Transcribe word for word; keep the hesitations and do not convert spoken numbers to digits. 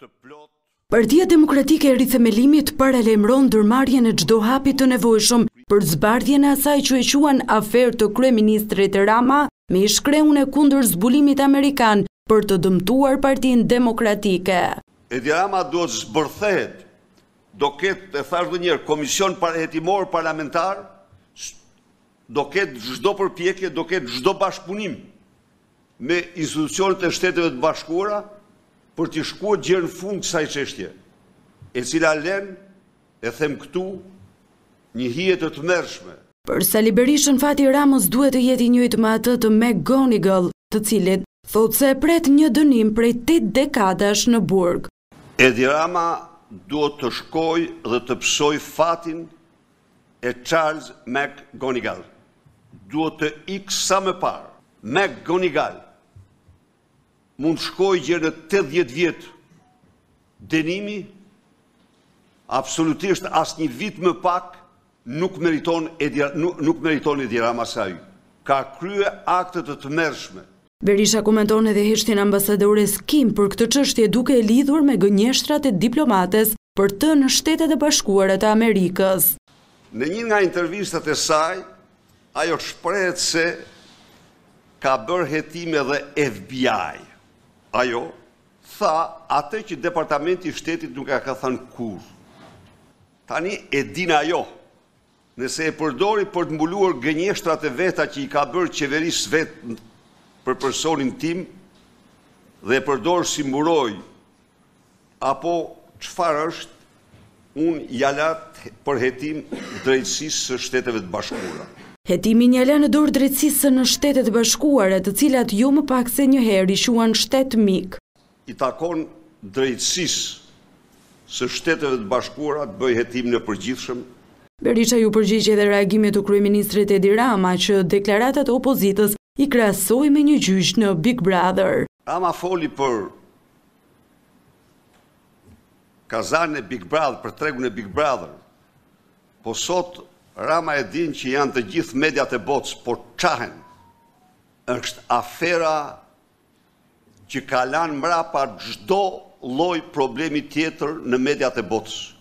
Partia Demokratike e Rithemelimit paralajmëron ndërmarrjen e çdo hapi të nevojshëm për zbardhjen e asaj që e quan aferë të kryeministrit Rama me shkreun e kundër zbulimit amerikan për të dëmtuar Partinë Demokratike. Edi Rama duhet zbërthehet, do ketë, e thash edhe një herë, komision hetimor parlamentar, do ketë çdo përpjekje, do ketë çdo bashkëpunim me institucionet e Shteteve të Bashkuara për të shkuar gjë në fund kësaj çështje, e cila lën, e them këtu, një hije të tmerrshme. Për Sali Berishën, fati Ramës duhet të jetë i njëjtë me atë të McGonigal, të cilit thotë se e pret një dënim prej tetë dekadash në burg. Edi Rama duhet të shkojë dhe të psoj fatin e Charles McGonigal. Duhet të ikë sa më parë. McGonigal mund të shkojë gjë në tetëdhjetë vjet dënimi, absolutisht asnjë vit më pak nuk meriton Edi, nuk, nuk meriton Edi Rama Saj. Ka krye akte të tmerrshme. Berisha komenton edhe heshtjen ambasadores Kim për këtë çështje duke e lidhur me gënjeshtrat e diplomates për të në Shtetet e Bashkuara të Amerikës. Në një nga intervistat e saj, ajo shprehet se ka bërë hetim edhe F B I. Ajo tha atë që Departamenti i Shtetit nuk e ka thënë kurrë. Tani e din ajo, nëse e përdori për të mbuluar gënjeshtrat e veta që i ka bërë qeverisë vetë për personin tim dhe e përdor si mburoj, apo çfarë është, unë jalat për hetim drejtësisë së Shteteve të Bashkuara. Hetimi njala në dorë drejtësisë në Shtetet e Bashkuara, të cilat jo më pak se një herë i quan shtet mik. I takon drejtësisë së Shteteve të Bashkuara të bëjë hetim në përgjithshëm. Berisha ju përgjigje dhe reagimit të kryeministrit Edi Rama që deklaratat e opozitës i krahasoi me një gjyq në Big Brother. Rama foli për kazanin e Big Brother, për tregun e Big Brother. Po sot Rama e din që janë të gjithë mediat e botës, po qahen. Është afera që ka lanë mbrapa çdo lloj problemi tjetër në mediat e botës.